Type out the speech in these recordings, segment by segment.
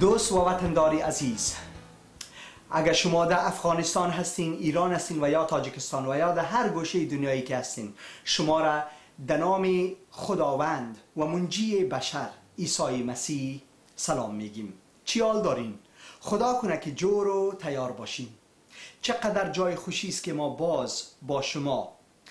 دوست و وطنداری عزیز، اگر شما در افغانستان هستین، ایران هستین و یا تاجیکستان و یا در هر گوشه دنیایی که هستین، شما را در نام خداوند و منجی بشر عیسی مسیح سلام میگیم. چی حال دارین؟ خدا کنه که جور و تیار باشین. چقدر جای خوشی است که ما باز با شما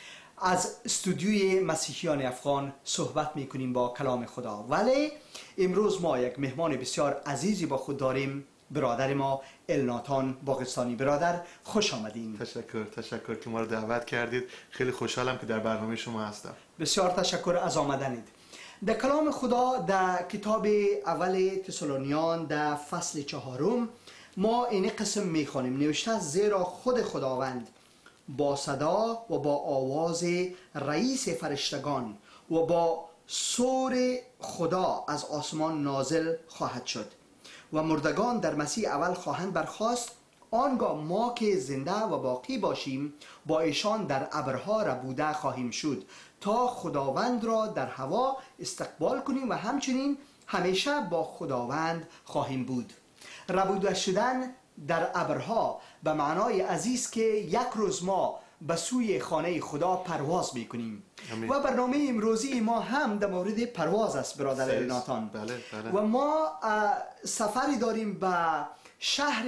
از استودیوی مسیحیان افغان صحبت میکنیم با کلام خدا. ولی امروز ما یک مهمان بسیار عزیزی با خود داریم، برادر ما الناتان باغستانی. برادر خوش آمدین. تشکر که ما رو دعوت کردید. خیلی خوشحالم که در برنامه شما هستم. بسیار تشکر از آمدنید. در کلام خدا در کتاب اول تسالونیان در فصل 4 ما این قسم میخوانیم. نوشته زیرا خود خداوند با صدا و با آواز رئیس فرشتگان و با صور خدا از آسمان نازل خواهد شد و مردگان در مسیح اول خواهند برخاست. آنگاه ما که زنده و باقی باشیم با ایشان در ابرها ربوده خواهیم شد تا خداوند را در هوا استقبال کنیم و همچنین همیشه با خداوند خواهیم بود. ربوده شدن در ابرها به معنای عزیز که یک روز ما به سوی خانه خدا پرواز میکنیم. و برنامه امروزی ما هم در مورد پرواز است برادر الناتان. بله. و ما سفری داریم به شهر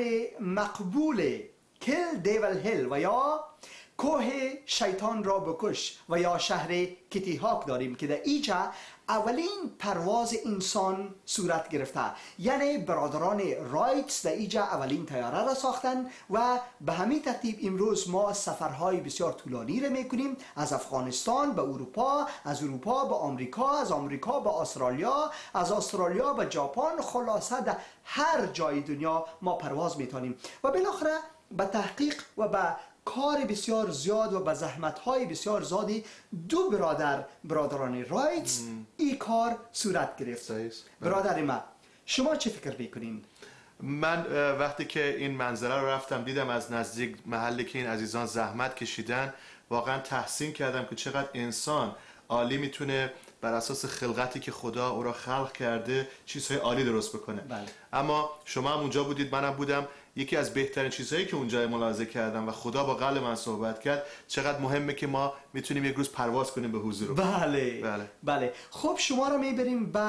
مقبول کل دیول هیل و یا کوه شیطان را بکش و یا شهر کیتی هاک داریم که در اینجا اولین پرواز انسان صورت گرفته. یعنی برادران رایتس در اینجا اولین طیاره را ساختن و به همین ترتیب امروز ما سفرهای بسیار طولانی را میکنیم، از افغانستان به اروپا، از اروپا به آمریکا، از آمریکا به استرالیا، از استرالیا به ژاپن. خلاصه در هر جای دنیا ما پرواز میتونیم و بالاخره به تحقیق و به کار بسیار زیاد و به زحمت‌های بسیار زیادی دو برادران رایتس این کار صورت گرفت. برادر ما، شما چه فکر میکنین؟ من وقتی که این منظره رو رفتم دیدم از نزدیک محلی که این عزیزان زحمت کشیدن، واقعا تحسین کردم که چقدر انسان عالی میتونه بر اساس خلقتی که خدا او را خلق کرده چیزهای عالی درست بکنه. بله. اما شما هم اونجا بودید، منم بودم. یکی از بهترین چیزهایی که اونجا ملاحظه کردم و خدا با قلب من صحبت کرد، چقدر مهمه که ما میتونیم یک روز پرواز کنیم به حضور. بله. خب شما رو میبریم به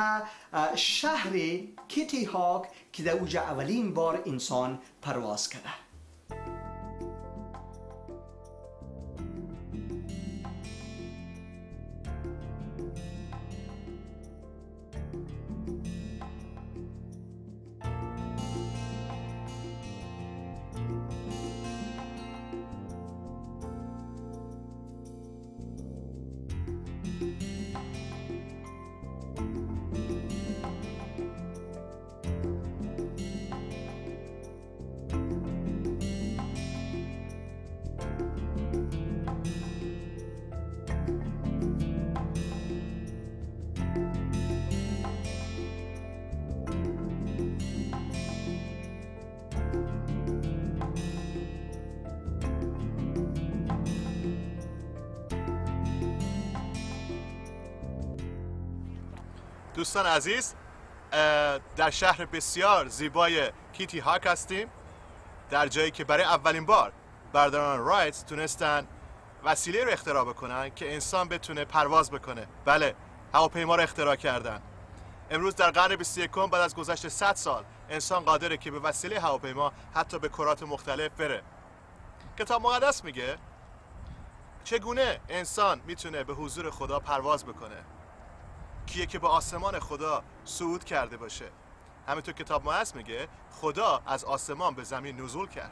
شهر کیتی هاک که در اونجا اولین بار انسان پرواز کرده. دوستان عزیز، در شهر بسیار زیبای کیتی هاک هستیم، در جایی که برای اولین بار برادران رایتس تونستن وسیله رو اختراع بکنن که انسان بتونه پرواز بکنه. بله، هواپیما رو اختراع کردن. امروز در قرن 21 بعد از گذشت 100 سال انسان قادره که به وسیله هواپیما حتی به کرات مختلف بره. کتاب مقدس میگه چگونه انسان میتونه به حضور خدا پرواز بکنه، کیه که به آسمان خدا صعود کرده باشه. همینطور کتاب مقدس میگه خدا از آسمان به زمین نزول کرد.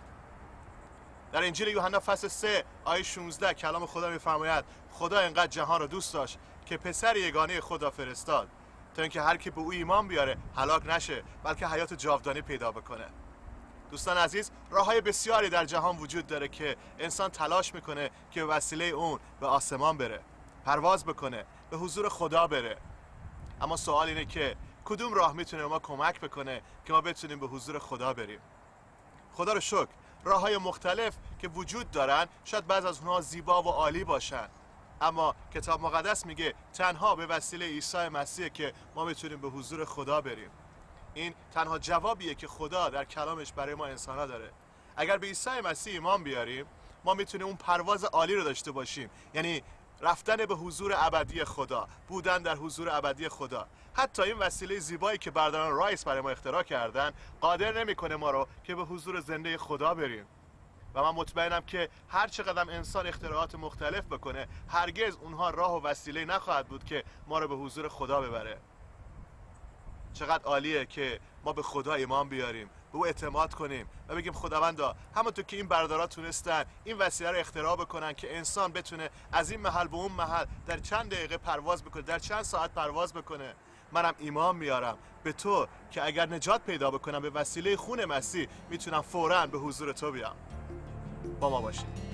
در انجیل یوحنا فصل 3 آیه 16 کلام خدا میفرماید خدا انقدر جهان رو دوست داشت که پسر یگانه خدا فرستاد تا اینکه هر کی به او ایمان بیاره هلاک نشه بلکه حیات جاودانی پیدا بکنه. دوستان عزیز، راههای بسیاری در جهان وجود داره که انسان تلاش میکنه که به وسیله اون به آسمان بره، پرواز بکنه، به حضور خدا بره. اما سوال اینه که کدوم راه میتونه ما کمک بکنه که ما بتونیم به حضور خدا بریم؟ خدا رو شکر راههای مختلف که وجود دارن شاید بعض از اونها زیبا و عالی باشن، اما کتاب مقدس میگه تنها به وسیله عیسی مسیح که ما میتونیم به حضور خدا بریم. این تنها جوابیه که خدا در کلامش برای ما انسان‌ها داره. اگر به عیسی مسیح ایمان بیاریم، ما میتونیم اون پرواز عالی رو داشته باشیم، یعنی رفتن به حضور ابدی خدا، بودن در حضور ابدی خدا. حتی این وسیله زیبایی که برادران رایس برای ما اختراع کردن قادر نمیکنه ما رو که به حضور زنده خدا بریم. و من مطمئنم که هر چقدر انسان اختراعات مختلف بکنه، هرگز اونها راه و وسیله نخواهد بود که ما رو به حضور خدا ببره. چقدر عالیه که ما به خدا ایمان بیاریم، به او اعتماد کنیم و بگیم خداوندا، همونطور که این برادرها تونستن این وسیله رو اختراع بکنن که انسان بتونه از این محل به اون محل در چند دقیقه پرواز بکنه، در چند ساعت پرواز بکنه، منم ایمان میارم به تو که اگر نجات پیدا بکنم به وسیله خون مسیح، میتونم فوراً به حضور تو بیام. با ما باشید.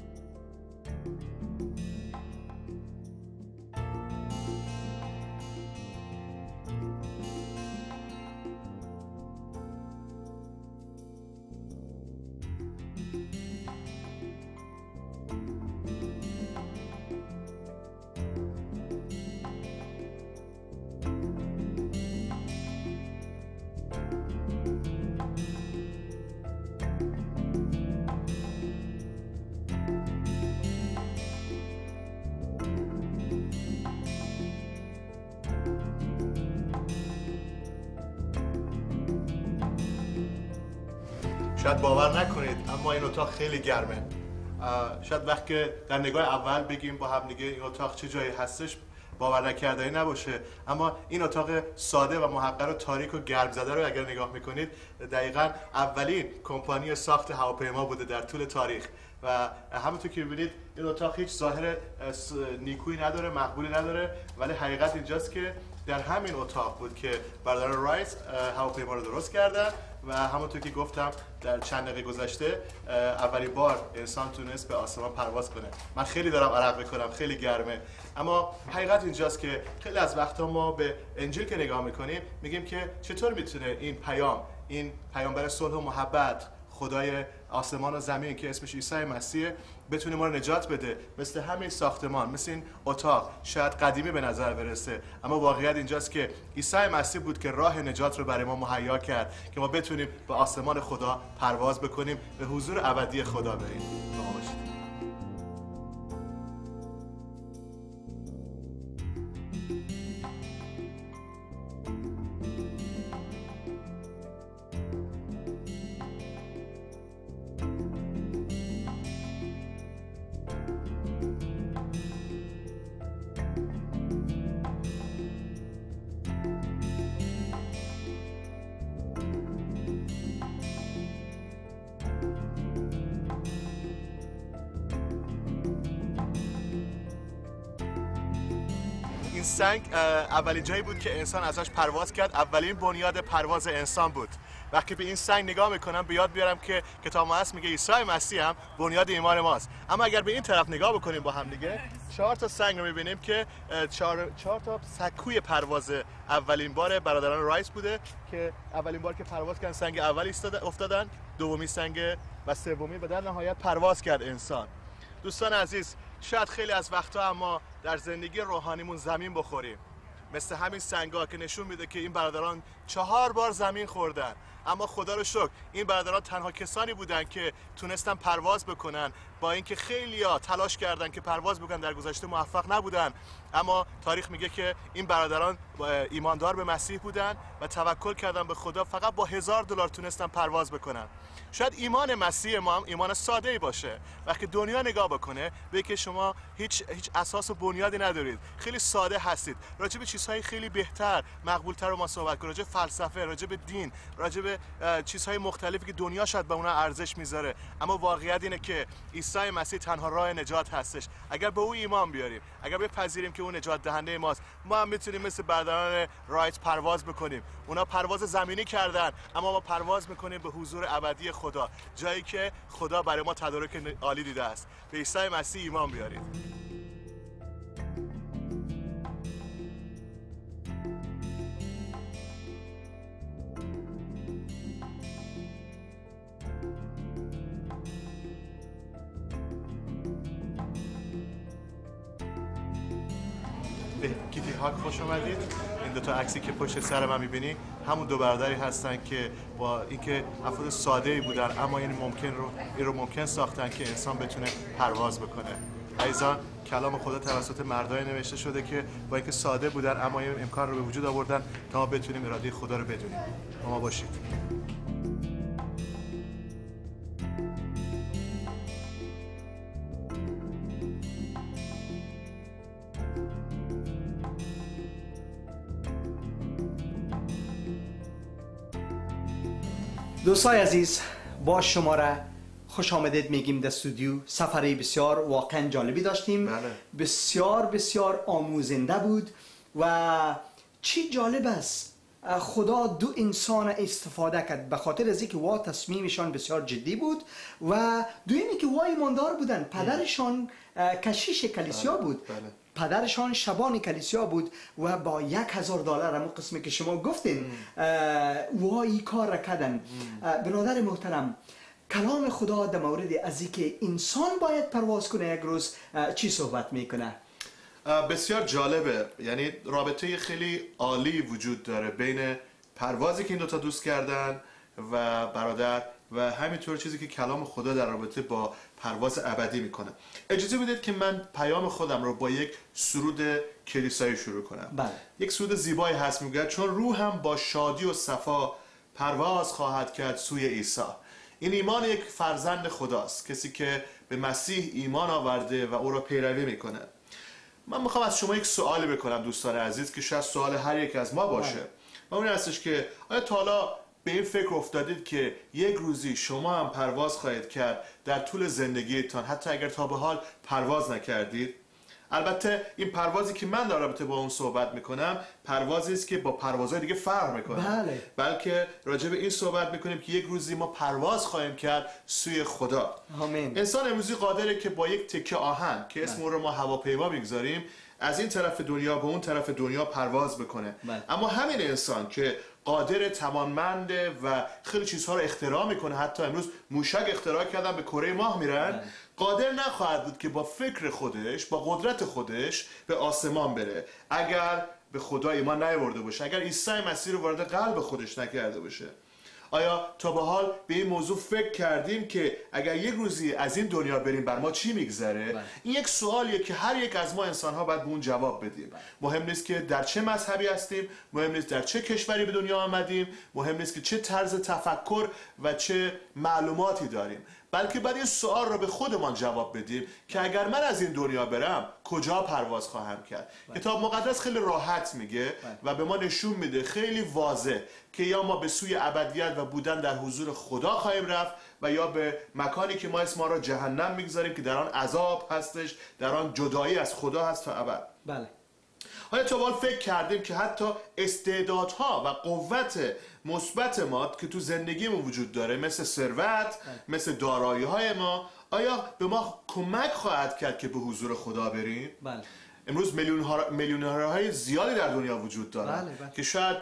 شاید باور نکنید اما این اتاق خیلی گرمه. شاید وقتی در نگاه اول بگیم با هم دیگه این اتاق چه جایی هستش باور نکردنی نباشه، اما این اتاق ساده و محقر و تاریک و گرم زده رو اگر نگاه میکنید دقیقاً اولین کمپانی ساخت هواپیما بوده در طول تاریخ. و همونطور که می‌بینید این اتاق هیچ ظاهر نیکویی نداره، مقبولی نداره، ولی حقیقت اینجاست که در همین اتاق بود که برادران رایس هواپیما رو درست کردن و همونطور که گفتم در چند دقیقه گذشته اولین بار انسان تونست به آسمان پرواز کنه. من خیلی دارم عرق میکنم، خیلی گرمه، اما حقیقت اینجاست که خیلی از وقتا ما به انجیل که نگاه میکنیم میگیم که چطور میتونه این پیامبر صلح و محبت، خدای آسمان و زمین که اسمش عیسی مسیح، بتونه ما رو نجات بده. مثل همین ساختمان، مثل این اتاق شاید قدیمی به نظر برسه، اما واقعیت اینجاست که عیسی مسیح بود که راه نجات رو برای ما مهیا کرد که ما بتونیم به آسمان خدا پرواز بکنیم، به حضور ابدی خدا بریم. این سنگ اولین جایی بود که انسان ازش پرواز کرد، اولین بنیاد پرواز انسان بود. وقتی به این سنگ نگاه میکنم به یاد بیارم که کتاب مقدس میگه عیسی مسیح هم بنیاد ایمان ماست. اما اگر به این طرف نگاه بکنیم با هم دیگه، 4 تا سنگ رو میبینیم که 4 تا سکوی پرواز اولین بار برادران رایس بوده که اولین بار که پرواز کردن سنگ اول افتادن، دومی سنگ و سومی و در نهایت پرواز کرد انسان. دوستان عزیز، شاید خیلی از وقتا اما در زندگی روحانیمون زمین بخوریم، مثل همین سنگا که نشون میده که این برادران 4 بار زمین خوردن، اما خدا رو شکر این برادران تنها کسانی بودن که تونستن پرواز بکنن، با اینکه خیلیا تلاش کردن که پرواز بکنن در گذشته موفق نبودن، اما تاریخ میگه که این برادران ایماندار به مسیح بودن و توکل کردن به خدا، فقط با $1000 تونستن پرواز بکنن. شاید ایمان مسیح ما هم ایمان ساده‌ای باشه، وقتی دنیا نگاه بکنه بگه که شما هیچ اساس و بنیادی ندارید، خیلی ساده هستید، راجع به چیزهای خیلی بهتر، مقبولتر رو ما صحبت کنیم، راجع به فلسفه، راجع به دین، راجع به چیزهای مختلفی که دنیا شاید به اونها ارزش میذاره، اما واقعیت اینه که عیسی مسیح تنها راه نجات هستش. اگر به او ایمان بیاریم، اگر بپذیریم که او نجات دهنده ماست، ما هم میتونیم مثل برادران رایت پرواز بکنیم. اونا پرواز زمینی کردن، اما ما پرواز میکنیم به حضور ابدی خدا، جایی که خدا برای ما تدارک عالی دیده است. به عیسی مسیح ایمان بیارید. به کیتی هاک خوش آمدید. این دو تا عکسی که پشت سر من می‌بینی همون دو برادری هستن که با اینکه افراد ساده‌ای بودن اما این رو ممکن ساختن که انسان بتونه پرواز بکنه. عزیزان، کلام خدا توسط مردای نوشته شده که با اینکه ساده بودن اما این امکان رو به وجود آوردن تا ما بتونیم اراده خدا رو بدونیم. با ما باشید. دوستای عزیز، با شما را خوش آمدید میگیم در استودیو. سفری بسیار واقعا جالبی داشتیم. بله. بسیار آموزنده بود و چی جالب است خدا دو انسان استفاده کرد به خاطر از اینکه وا تصمیمشان بسیار جدی بود و دویمی که وا ایماندار بودن. پدرشان کشیش کلیسیا بود. بله. پدرشان شبان کلیسیا بود و با $1000 همون قسمی که شما گفتین وای کار را کردن. برادر محترم، کلام خدا در مورد از اینکه انسان باید پرواز کنه یک روز چی صحبت میکنه؟ بسیار جالبه. یعنی رابطه خیلی عالی وجود داره بین پروازی که این دوتا دوست کردن و برادر و همینطور چیزی که کلام خدا در رابطه با پرواز ابدی میکنه. اجازه بدید که من پیام خودم رو با یک سرود کلیسایی شروع کنم. بله. یک سرود زیبایی هست، میگه چون روحم با شادی و صفا پرواز خواهد کرد سوی عیسی. این ایمان یک فرزند خداست، کسی که به مسیح ایمان آورده و او را پیروی میکنه. من میخوام از شما یک سوالی بکنم دوستان عزیز که شاید سوال هر یک از ما باشه. و اون هستش که آیا تا حالا به این فکر افتادید که یک روزی شما هم پرواز خواهید کرد در طول زندگیتان، حتی اگر تا به حال پرواز نکردید؟ البته این پروازی که من در رابطه با اون صحبت میکنم پروازی است که با پروازهای دیگه فرق میکنه. بله. بلکه راجع به این صحبت میکنیم که یک روزی ما پرواز خواهیم کرد سوی خدا. آمین. انسان امروزی قادره که با یک تکه آهن که اسم اون رو ما هواپیما میگذاریم از این طرف دنیا به اون طرف دنیا پرواز بکنه. اما همین انسان که قادر، توانمنده و خیلی چیزها رو اختراع میکنه، حتی امروز موشک اختراع کردن به کره ماه میرن، قادر نخواهد بود که با فکر خودش، با قدرت خودش به آسمان بره اگر به خدا ایمان نیاورده باشه، اگر عیسی مسیح رو وارد قلب خودش نکرده باشه. آیا تا به حال به این موضوع فکر کردیم که اگر یک روزی از این دنیا بریم بر ما چی میگذره؟ این یک سوالیه که هر یک از ما انسان‌ها باید به اون جواب بدیم. مهم نیست که در چه مذهبی هستیم، مهم نیست در چه کشوری به دنیا آمدیم، مهم نیست که چه طرز تفکر و چه معلوماتی داریم، بلکه باید این سوال رو به خودمان جواب بدیم که اگر من از این دنیا برم کجا پرواز خواهم کرد. کتاب مقدس خیلی راحت میگه و به ما نشون میده خیلی واضح که یا ما به سوی ابدیت و بودن در حضور خدا خواهیم رفت و یا به مکانی که ما اسم آن را جهنم میگذاریم که در آن عذاب هستش، در آن جدایی از خدا هست تا ابد. بله. حالا تا حال فکر کردیم که حتی استعدادها و قوت مثبت ما که تو زندگیمون وجود داره، مثل ثروت، مثل دارایی‌های ما، آیا به ما کمک خواهد کرد که به حضور خدا بریم؟ بله. امروز میلیونرهای زیادی در دنیا وجود دارن. بله. که شاید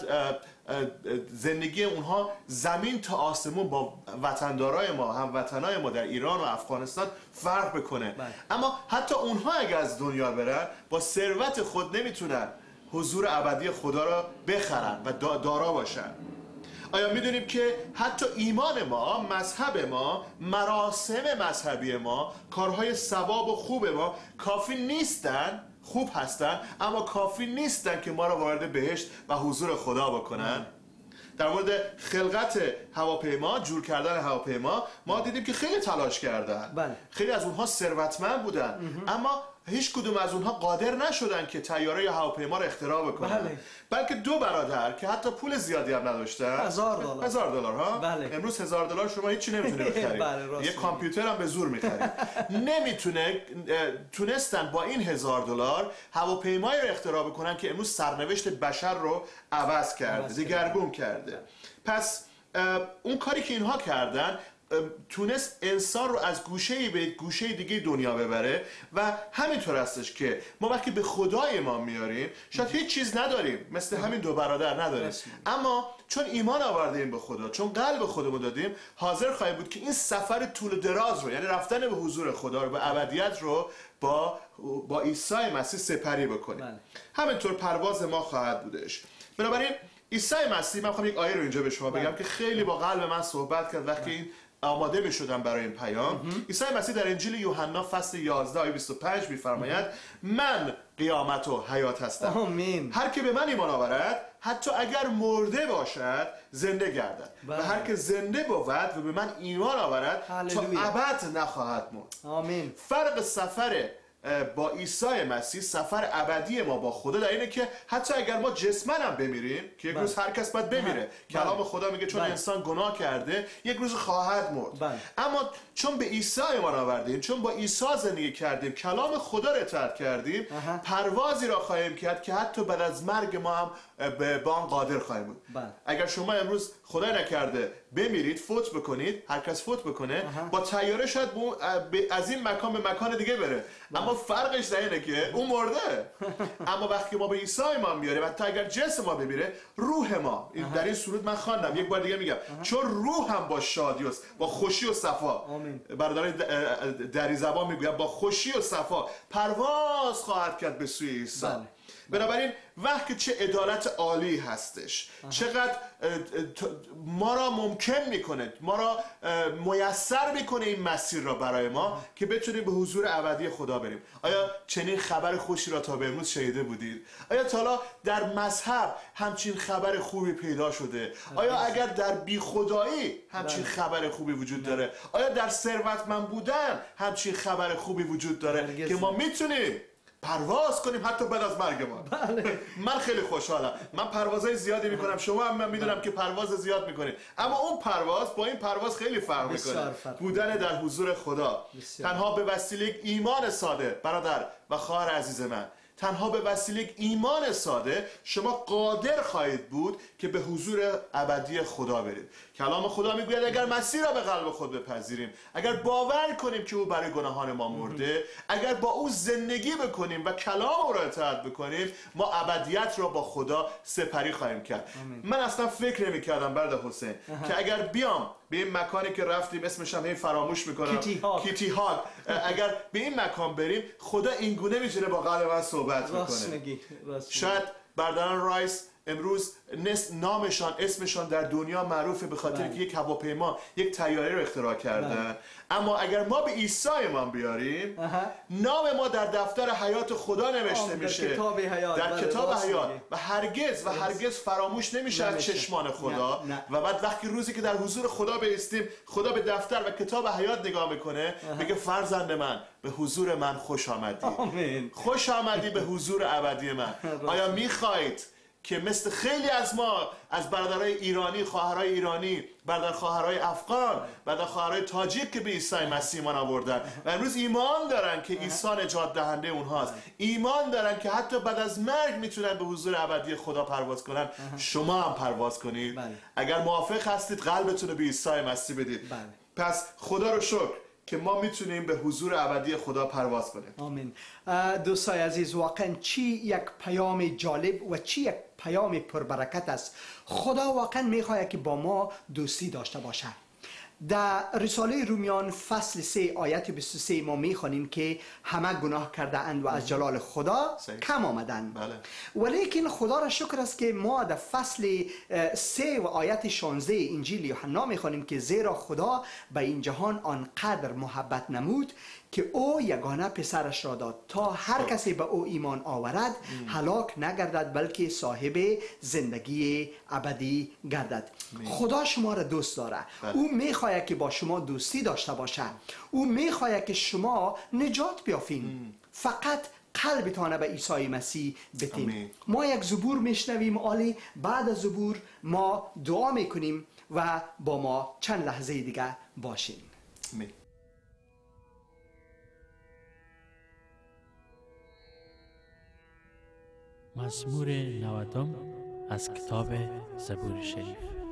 زندگی اونها زمین تا آسمون با وطندارای ما، هموطنای ما در ایران و افغانستان فرق بکنه. اما حتی اونها اگر از دنیا برن با ثروت خود نمیتونن حضور ابدی خدا را بخرن و دارا باشن. آیا میدونیم که حتی ایمان ما، مذهب ما، مراسم مذهبی ما، کارهای ثواب و خوب ما کافی نیستن؟ خوب هستن اما کافی نیستن که ما را وارد بهشت و حضور خدا بکنن. در مورد خلقت هواپیما، جور کردن هواپیما، ما دیدیم که خیلی تلاش کردن. خیلی از اونها ثروتمند بودن اما هیچ کدوم از اونها قادر نشدن که طیاره یا هواپیما را اختراع بکنن. بلکه دو برادر که حتی پول زیادی هم نداشتن، $1000 ها. امروز $1000 شما هیچی نمیتونه بخرید. یه کامپیوتر هم به زور میخرید. تونستن با این $1000 هواپیمایی رو اختراع بکنن که امروز سرنوشت بشر رو عوض کرده، دگرگون کرده. پس اون کاری که اینها کردن تونست انسان رو از گوشه‌ای به گوشه دیگه دنیا ببره و همینطور هستش که ما وقتی به خدای ما میاریم شاید هیچ چیز نداریم، مثل همین دو برادر نداریم، اما چون ایمان آوردیم به خدا، چون قلب خودمون دادیم، حاضر خواهیم بود که این سفر طول دراز رو، یعنی رفتن به حضور خدا رو، به ابدیت رو با عیسی مسیح سپری بکنیم. همینطور پرواز ما خواهد بودش. بنابراین عیسی مسیح، من میخوام یک آیه رو اینجا به شما بگم که خیلی با قلب من صحبت کرد وقتی این آماده میشدم برای این پیام. عیسی مسیح در انجیل یوحنا فصل 11 آیه 25 میفرماید من قیامت و حیات هستم. آمین. هر که به من ایمان آورد حتی اگر مرده باشد زنده گردد و هر که زنده بود و به من ایمان آورد تا ابد نخواهد مرد. آمین. فرق سفر با عیسی مسیح، سفر ابدی ما با خدا در اینه که حتی اگر ما جسماً هم بمیریم که یک روز هر کس باید بمیره، کلام خدا میگه چون انسان گناه کرده یک روز خواهد مرد. اما چون به عیسی ایمان آوردیم، چون با عیسی زندگی کردیم، کلام خدا رو اطاعت کردیم، پروازی را خواهیم کرد که حتی بعد از مرگ ما هم به آن قادر خواهیم بود. اگر شما امروز خدا نکرده بمیرید، فوت بکنید، هر کس فوت بکنه، با طیاره شاید از این مکان به مکان دیگه بره، اما فرقش در اینه که اون مرده. اما وقتی ما به عیسی ایمان میاریم، حتی اگر جسم ما بمیره، روح ما، در این سرود من خواندم، یک بار دیگه میگم، چون روح هم با شادی و با خوشی و صفا، برادران دری زبان میگوید با خوشی و صفا پرواز خواهد کرد به سوی عیسی. بنابراین وقتی چه عدالت عالی هستش، چقدر ما را ممکن میکنه، ما را میسر میکنه این مسیر را برای ما که بتونیم به حضور ابدی خدا بریم. آیا چنین خبر خوشی را تا به امروز شنیده بودید؟ آیا تا حالا در مذهب همچین خبر خوبی پیدا شده؟ آیا اگر در بیخدایی همچین خبر خوبی وجود داره؟ آیا در ثروتمند بودن همچین خبر خوبی وجود داره که ما میتونیم پرواز کنیم حتی بعد از مرگ ما؟ من خیلی خوشحالم. من پروازهای زیادی میکنم، شما هم من میدونم که پرواز زیاد میکنید، اما اون پرواز با این پرواز خیلی فرق میکنه. بودن در حضور خدا تنها به وسیله ایمان ساده، برادر و خواهر عزیز من، تنها به وسیله ایمان ساده شما قادر خواهید بود که به حضور ابدی خدا برید. کلام خدا میگوید اگر مسیح را به قلب خود بپذیریم، اگر باور کنیم که او برای گناهان ما مرده، اگر با او زندگی بکنیم و کلام او را اطاعت بکنیم، ما ابدیت را با خدا سپری خواهیم کرد. من اصلا فکر نمی‌کردم برادر حسین که اگر بیام به این مکانی که رفتیم، اسمش هم فراموش میکنم، کیتی هاگ، اگر به این مکان بریم، خدا اینگونه میتونه با قلب من صحبت میکنه. شاید برادران رایس امروز نامشان، اسمشان در دنیا معروفه به خاطر که یک هواپیما، یک طیاره رو اختراع کردن. اما اگر ما به عیسی ایمان بیاریم، نام ما در دفتر حیات خدا نوشته میشه، در کتاب حیات، و هرگز فراموش نمیشه از چشمان خدا. و بعد وقتی روزی که در حضور خدا بایستیم، خدا به دفتر و کتاب حیات نگاه میکنه، میگه فرزند من به حضور من خوش آمدی. خوش آمدی به حضور ابدی من. آیا میخواید که مثل خیلی از ما، از برادرای ایرانی، خواهرای ایرانی، برادر خواهرای افغان، برادر خواهرای تاجیک که به عیسی مسیح ایمان آوردن و امروز ایمان دارن که عیسی نجات دهنده اونهاست، ایمان دارن که حتی بعد از مرگ میتونن به حضور ابدی خدا پرواز کنن، شما هم پرواز کنید. اگر موافق هستید قلبتون رو به عیسی مسیح بدید. پس خدا رو شکر که ما میتونیم به حضور ابدی خدا پرواز کنیم. آمین. دوستای عزیز، واقعا چی یک پیام جالب و چی یک پیام پربرکت است. خدا واقعا میخواهد که با ما دوستی داشته باشه. در رساله رومیان فصل 3 آیت 23 ما میخوانیم که همه گناه کرده اند و از جلال خدا کم آمدند. ولیکن خدا را شکر است که ما در فصل 3 و آیت 16 انجیل یوحنا میخوانیم که زیرا خدا به این جهان آنقدر محبت نمود که او یگانه پسرش را داد تا هر کسی به او ایمان آورد هلاک نگردد بلکه صاحب زندگی ابدی گردد. خدا شما را دوست داره. او میخواهد که با شما دوستی داشته باشه. او میخواهد که شما نجات بیافین. فقط قلبتان به عیسی مسیح بتین. ما یک زبور میشنویم، عالی. بعد از زبور ما دعا میکنیم و با ما چند لحظه دیگه باشین. مزمور 90 از کتاب زبور شریف.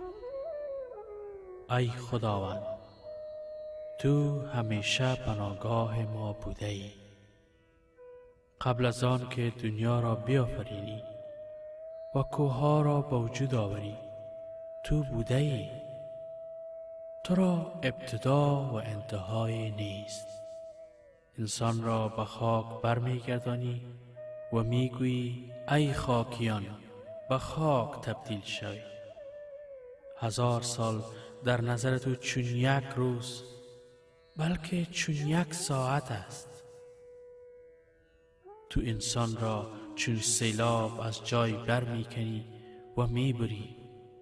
ای خداوند، تو همیشه پناهگاه ما بوده ای. قبل از آن که دنیا را بیافرینی و کوه‌ها را به وجود آوری، تو بوده ای. تو را ابتدا و انتهای نیست. انسان را به خاک برمیگردانی و میگویی ای خاکیان به خاک تبدیل شوی. 1000 سال در نظر تو چون یک روز، بلکه چون یک ساعت است. تو انسان را چون سیلاب از جای بر می کنی و می بری.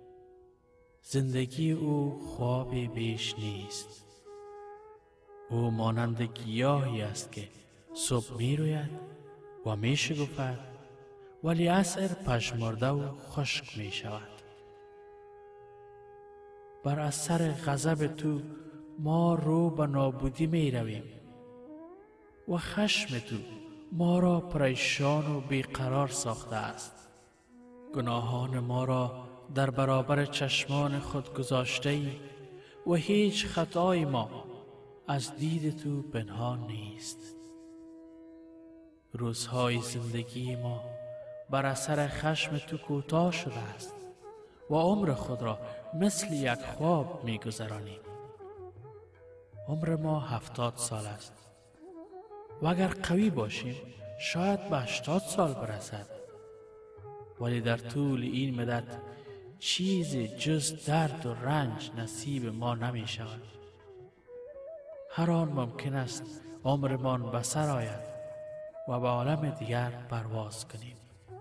زندگی او خواب بیش نیست. او مانند گیاهی است که صبح می روید و می شکفد، ولی عصر پژمرده و خشک می شود. بر اثر غضب تو ما رو به نابودی می رویم و خشم تو ما را پریشان و بیقرار ساخته است. گناهان ما را در برابر چشمان خود گذاشته ای و هیچ خطای ما از دید تو پنهان نیست. روزهای زندگی ما بر اثر خشم تو کوتاه شده است و عمر خود را مثل یک خواب می گذرانیم. عمر ما 70 سال است و اگر قوی باشیم شاید به 80 سال برسد، ولی در طول این مدت چیزی جز درد و رنج نصیب ما نمی شود. هر آن ممکن است عمرمان به سر آید و به عالم دیگر پرواز کنیم.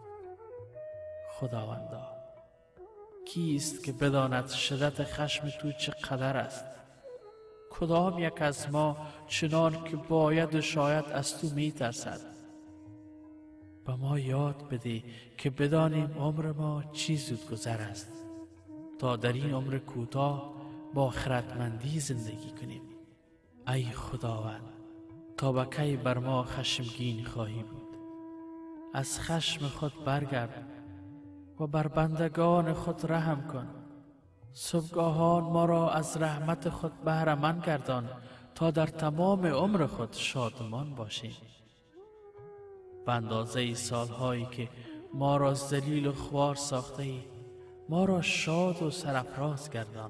خداوندا، کیست که بداند شدت خشم تو چقدر است؟ کدام یک از ما چنان که باید و شاید از تو می ترسد؟ به ما یاد بده که بدانیم عمر ما چی زودگذر است، تا در این عمر کوتاه با خردمندی زندگی کنیم. ای خداوند، تا به کی بر ما خشمگین خواهی بود؟ از خشم خود برگرد و بر بندگان خود رحم کن. صبحگاهان ما را از رحمت خود بهره مند گردان تا در تمام عمر خود شادمان باشیم. به اندازه سالهایی که ما را ذلیل و خوار ساخته ای، ما را شاد و سرافراز گردان.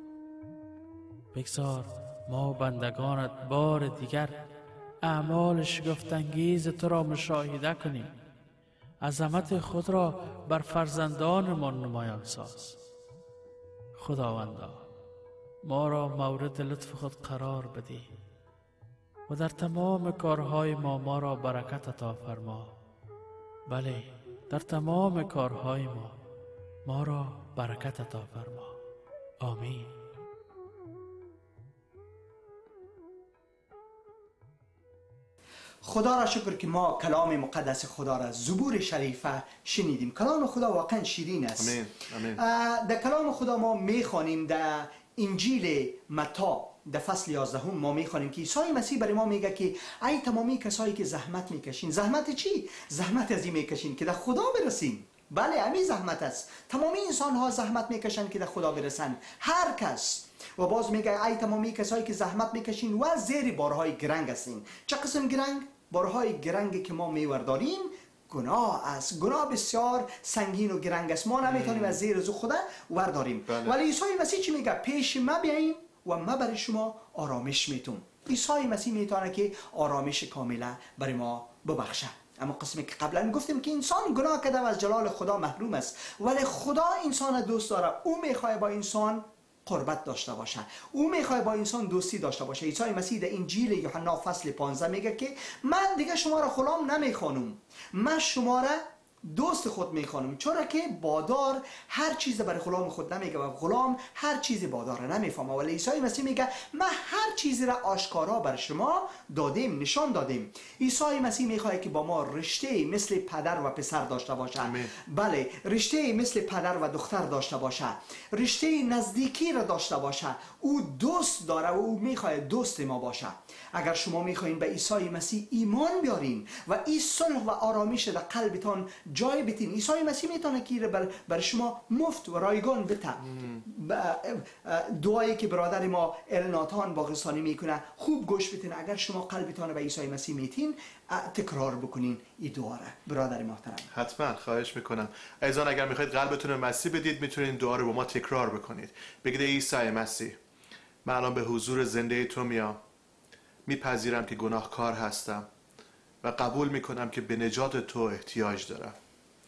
بگذار ما بندگانت بار دیگر اعمال شگفت‌انگیز تو را مشاهده کنیم. عظمت خود را بر فرزندانمان نمایان ساز. خداوندا، ما را مورد لطف خود قرار بده و در تمام کارهای ما را برکت عطا فرما. بله، در تمام کارهای ما را برکت عطا فرما. آمین. خدا را شکر که ما کلام مقدس خدا را زبور شریفه شنیدیم. کلام خدا واقعا شیرین است. آمین. آمین. در کلام خدا ما میخوانیم در انجیل متی در فصل 11 ما میخوانیم که عیسی مسیح برای ما میگه که ای تمامی کسایی که زحمت میکشین. زحمت چی؟ زحمت از این میکشین که در خدا برسیم. بله، همین زحمت است. تمامی انسان ها زحمت میکشن که در خدا برسن، هر کس. و باز میگه ای تمامی کسایی که زحمت میکشین و زیر بارهای گرنگ هستین. چه قسم گرنگ؟ بارهای گرنگی که ما میورداریم گناه است. گناه بسیار سنگین و گرنگ است. ما نمیتونیم از زیر زو خدا ورداریم. بله. ولی عیسی مسیح چی میگه؟ پیش ما بیاین و ما برای شما آرامش میتون. عیسی مسیح میتونه که آرامش کامله برای ما ببخشه. اما قسمی که قبلا گفتیم که انسان گناه کرده و از جلال خدا محروم است، ولی خدا انسان دوست داره. او میخواد با انسان قربت داشته باشه. او میخواد با انسان دوستی داشته باشه. عیسی مسیح در انجیل یوحنا فصل 15 میگه که من دیگه شما را غلام نمیخوانم، من شما را دوست خود میخوانم، چرا که بادار هر چیز برای غلام خود نمیگه و غلام هر چیز بادار را نمیفهمه. ولی عیسی مسیح میگه من هر چیزی را آشکارا بر شما دادیم، نشان دادیم. عیسی مسیح میخواد که با ما رشته مثل پدر و پسر داشته باشه. بله، رشته مثل پدر و دختر داشته باشه، رشته نزدیکی را داشته باشه. او دوست داره و او میخواد دوست ما باشه. اگر شما میخواین به عیسی مسیح ایمان بیارین و این صلح و آرامش در قلبتان جای بتین، عیسی مسیح میتونه که بر شما مفت و رایگان بده. دعایی که برادر ما الناتان باغستانی میکنه خوب گوش بتین. اگر شما قلبتان به عیسی مسیح میتین تکرار بکنین این دعا را. برادر محترم، حتما خواهش میکنم. عزیزان، اگر میخواید قلبتون رو مسیح بدید میتونید این دعا رو با ما تکرار بکنید. بگید عیسی مسیح، من الان به حضور زنده تو میام. میپذیرم که گناهکار هستم و قبول میکنم که به نجات تو احتیاج دارم.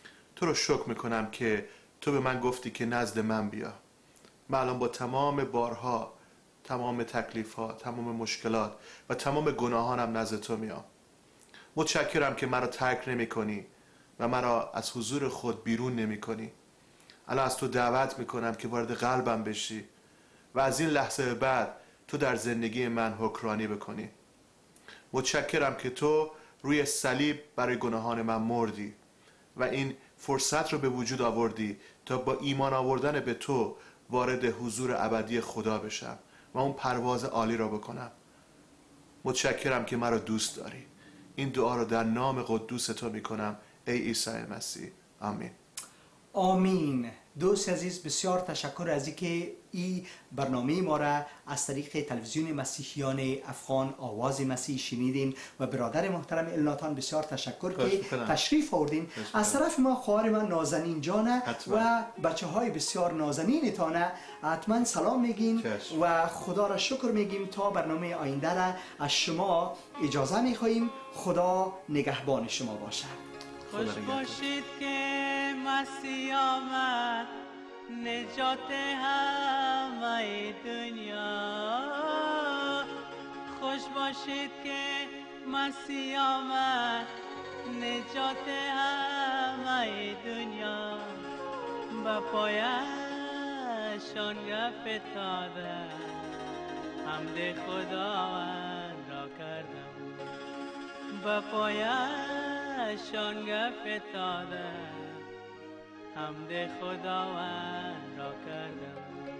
تو رو شکر میکنم که تو به من گفتی که نزد من بیا. من الان با تمام بارها، تمام تکلیفها، تمام مشکلات و تمام گناهانم نزد تو میام. متشکرم که مرا ترک نمی کنی و مرا از حضور خود بیرون نمی کنی. الان از تو دعوت میکنم که وارد قلبم بشی و از این لحظه به بعد تو در زندگی من حکمرانی بکنی. متشکرم که تو روی صلیب برای گناهان من مردی و این فرصت رو به وجود آوردی تا با ایمان آوردن به تو وارد حضور ابدی خدا بشم و اون پرواز عالی را بکنم. متشکرم که مرا دوست داری. این دعا رو در نام قدوس تو میکنم ای عیسی مسیح. آمین. آمین. دوست عزیز، بسیار تشکر از اینکه این برنامه ما را از طریق تلویزیون مسیحیان افغان آواز مسیح شنیدین و برادر محترم الناتان بسیار تشکر که تشریف آوردین. از طرف ما خواهر من نازنین جانه و بچه های بسیار نازنین تانه حتما سلام میگین و خدا را شکر میگیم. تا برنامه آینده را از شما اجازه میخواییم. خدا نگهبان شما باشه. خوش باشید که مسیح آمد نجات همه دنیا. خوش باشید که مسیح آمد نجات همه دنیا. به پایشان فتاده حمد خداوند را کردم. به پایشان فتاده حمد خداوند را کردم.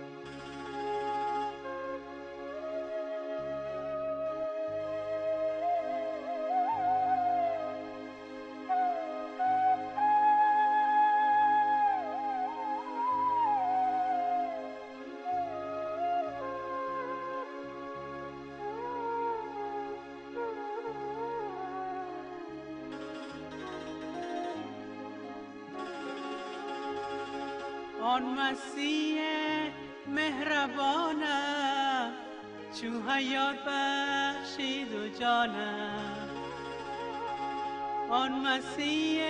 آن مسیح مهربانم چو حیات بخشید و جانم. آن مسیح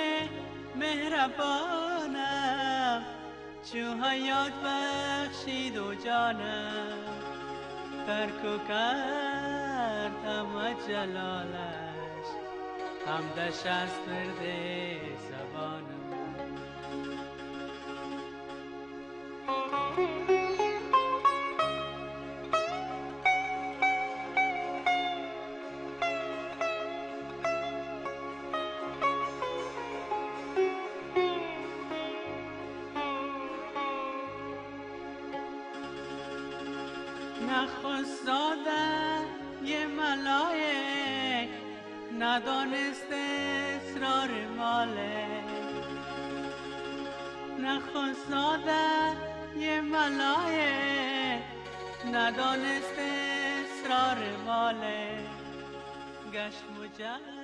مهربانم چو حیات بخشید و جانم. ترک و کرد همه جلالش حمدش از ورد زبانم. نخست زادن یه ملایک ندانست اسرار مالک. نخست زادن یه ملایک ندانست اسرار مالک. گشت مجرد